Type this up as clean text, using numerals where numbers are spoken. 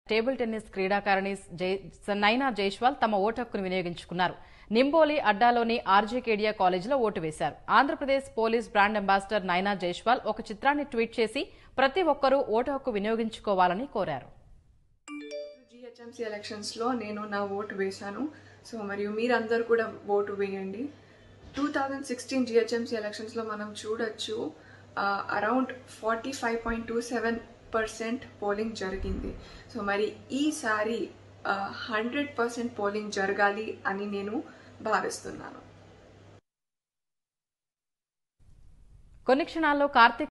Table tennis క్రీడాకారిణి నైనా జైస్వాల్ తమ ఓటు హక్కును వినియోగించుకున్నారు. నింబోలి అడ్డాలోని ఆర్జేకేడియా కాలేజీలో ఓటు వేశారు. ఆంధ్రప్రదేశ్ పోలీస్ బ్రాండ్ అంబాసిడర్ నైనా జైస్వాల్ ఒక చిత్రాన్ని ట్వీట్ చేసి ప్రతి ఒక్కరూ ఓటు హక్కు వినియోగించుకోవాలని కోరారు. జిహెచ్ఎంసీ ఎలక్షన్స్ లో నేను నా ఓటు వేశాను. సో మరియు మీరందరూ కూడా ఓటు వేయండి. 2016 జిహెచ్ఎంసీ ఎలక్షన్స్ లో మనం చూడొచ్చు అరౌండ్ 45.27% పోలింగ్ జరిగింది. సో మరి ఈసారి 100% పోలింగ్ జరగాలి అని నేను భావిస్తున్నాను. కొన్ని క్షణాల్లో కార్తీక్